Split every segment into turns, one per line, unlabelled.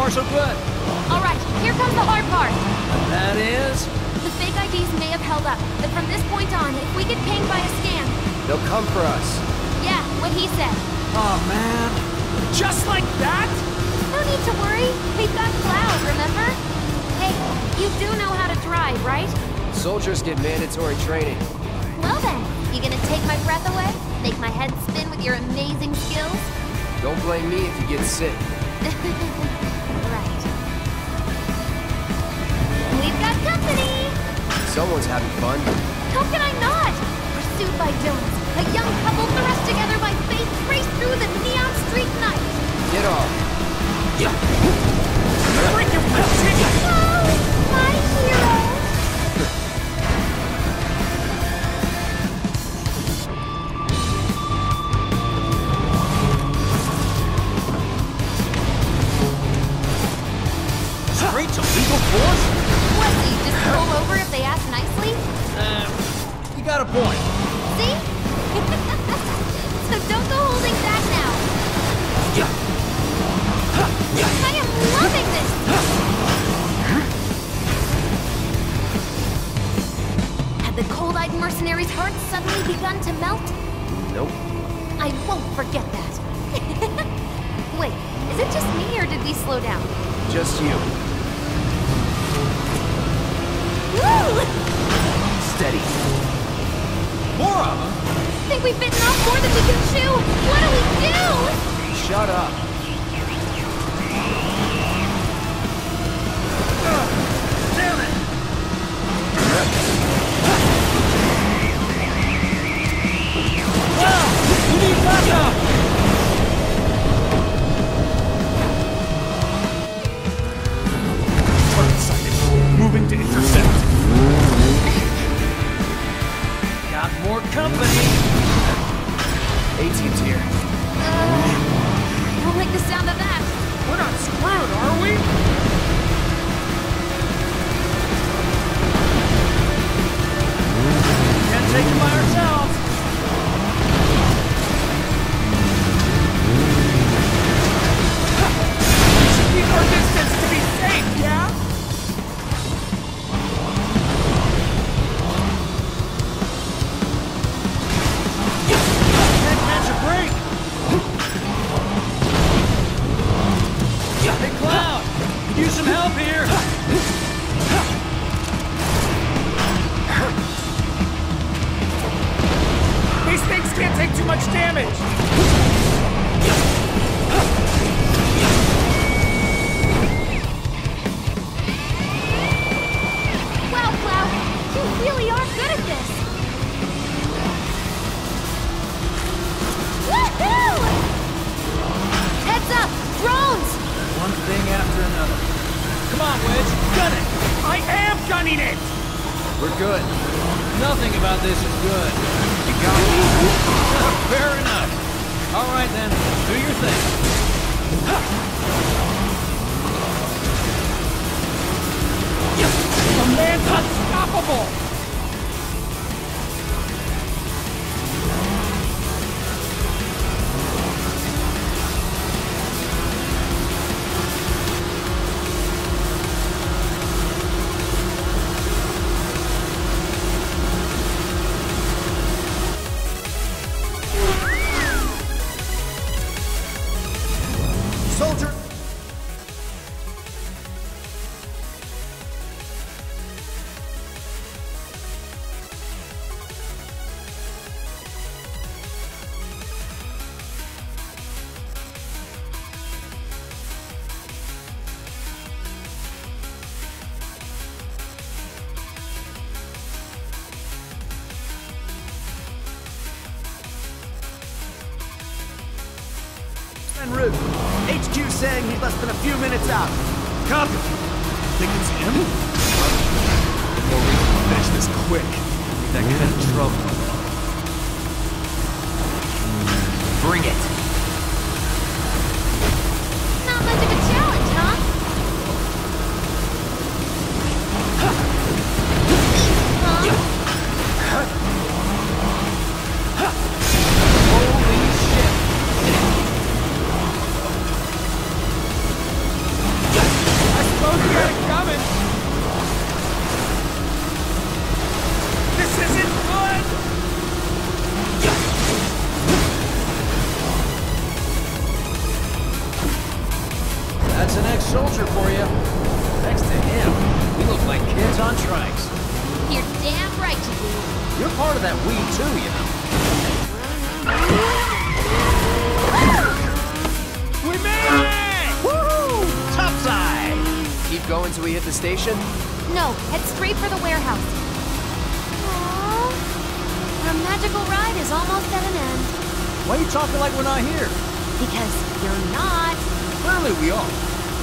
far, so good.
Alright, here comes the hard part.
That is...
The fake IDs may have held up, but from this point on, if we get pinged by a scan...
They'll come for us.
Yeah, what he said.
Oh, man. Just like that?
No need to worry. We've got Cloud, remember? Hey, you do know how to drive, right?
Soldiers get mandatory training.
Well then, you gonna take my breath away? Make my head spin with your amazing skills?
Don't blame me if you get sick.
Right. We've got company!
Someone's having fun.
How can I not? Pursued by villains, a young couple thrust together by fate raced through the neon street night.
Get off.
Yeah. Break your ticket!
Oh, my hero!
Straight to legal force?
What, do you just roll over if they ask nicely?
You got a point.
See? So don't go holding back now.
Yeah.
I am loving this! Had the cold-eyed mercenary's heart suddenly begun to melt?
Nope.
I won't forget that. Wait, is it just me or did we slow down?
Just you.
Woo!
Steady.
More of them?
Think we've bitten off more than we can chew! What do we do?
Shut up.
Damn it! Wow! We need backup! Target sighted. Moving to intercept. Got more company!
A-team's here.
I don't like the sound of that.
We're not screwed, are we? Can't take it by ourselves. We should keep our distance to be safe, yeah? Can't catch a break. Hey, Cloud! Could use some help here! These things can't take too much damage!
Wow, Cloud, you really are good at this. Woohoo! Heads up, drones!
One thing after another. Come on, Wedge, gun it! I am gunning it!
We're good.
Nothing about this is good.
You got me.
Fair enough. All right then, do your thing. The man's unstoppable!
Soldier! En route. HQ saying he's less than a few minutes out.
Copy. Think it's him? Or we can finish this quick. That get in trouble. Bring it.
Not much of a challenge, huh?
Holy shit.
soldier for you. Next to him, we look like kids on trikes.
You're damn right you do.
You're part of that we too, you know. We made it! Woohoo! Topside!
Keep going till we hit the station?
No, head straight for the warehouse. Aww. Our magical ride is almost at an end.
Why are you talking like we're not here?
Because you're not.
Clearly we are.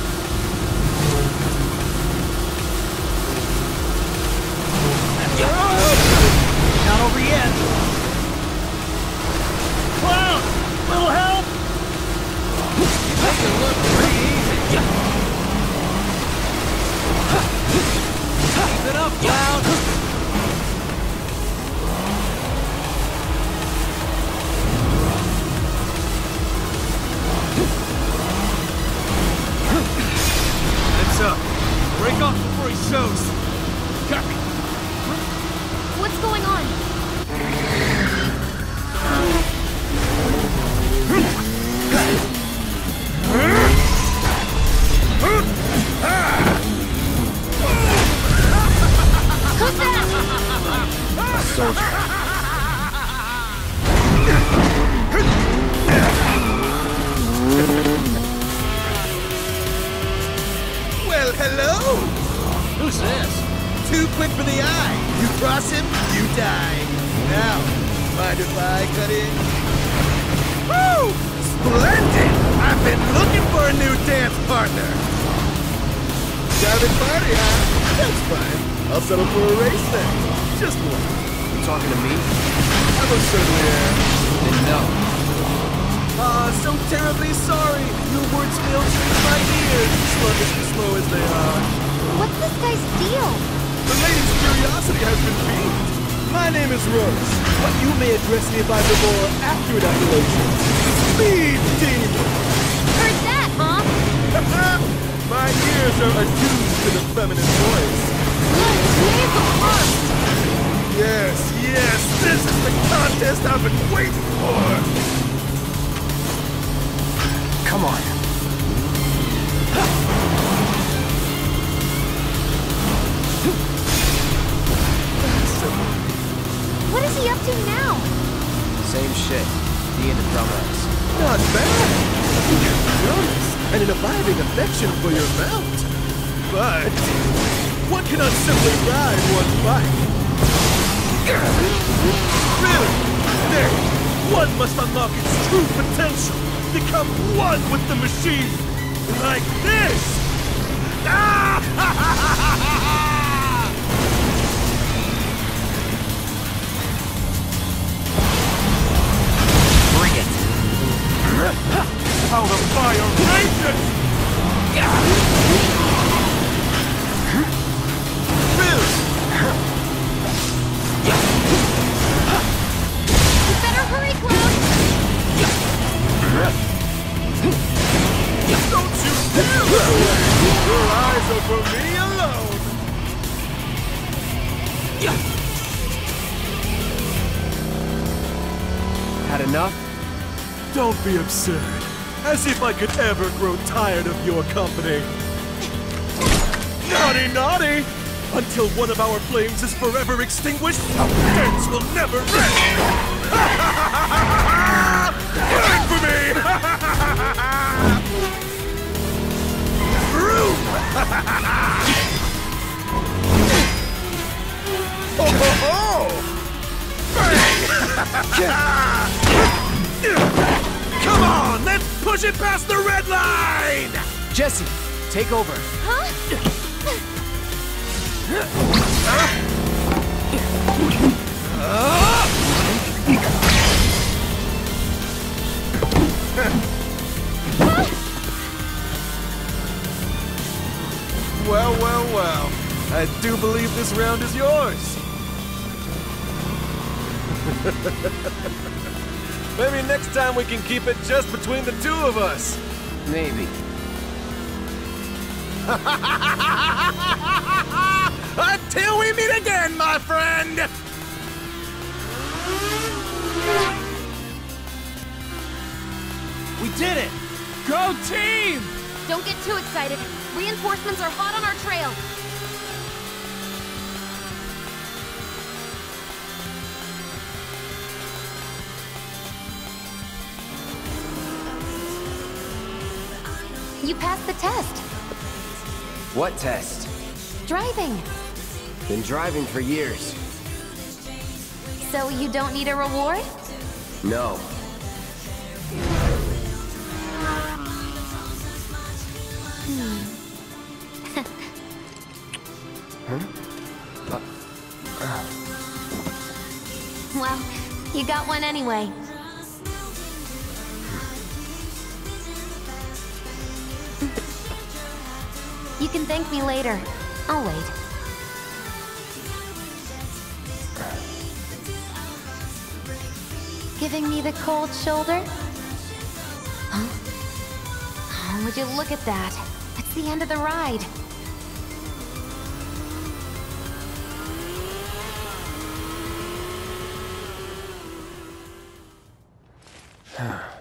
Not over yet. Clown! Little help! You make it look pretty easy. Keep it up, Clown!
Heads up. Break off before he shows. Copy.
What's going on? Who's that?
A soldier.
Well, hello!
Who's this?
Too quick for the eye. You cross him, you die. Now, mind if I cut in? Woo! Splendid! I've been looking for a new dance partner. Private party, huh? That's fine. I'll settle for a race then. Just one.
You talking to me?
I most certainly am.
Didn't know.
So terribly sorry. Your words fail to reach my ears, sluggishly slow as they are.
What's this guy's deal?
The lady's curiosity has been piqued. My name is Rose, but you may address me by the more accurate appellation. Speed Demon!
Heard that, huh?
My ears are attuned to the feminine voice.
He's the worst.
Yes, yes, this is the contest I've been waiting for!
Come on.
What is he up to now?
Same shit. Being a dumbass.
Not bad! You're curious and an abiding affection for your mount. But one cannot simply ride one bike. Really? Nay, one must unlock its true potential. Become one with the machine. Like this!
Bring it.
How the fire rages! Really?
You better hurry, Cloud.
Don't you dare run away! Your eyes are for me alone!
Had enough?
Don't be absurd. As if I could ever grow tired of your company. Naughty, naughty! Until one of our flames is forever extinguished, our dance will never end! Burn for me! Room! Ho ho ho! Come on, let's push it past the red line!
Jesse, take over.
Huh?
Well, well, well. I do believe this round is yours. Maybe next time we can keep it just between the two of us.
Maybe.
Until we meet again, my friend!
We did it! Go team!
Don't get too excited. Reinforcements are hot on our trail. You passed the test.
What test?
Driving.
Been driving for years.
So you don't need a reward?
No.
Well, you got one anyway. You can thank me later. I'll wait. Giving me the cold shoulder? Huh? Oh, would you look at that? It's the end of the ride.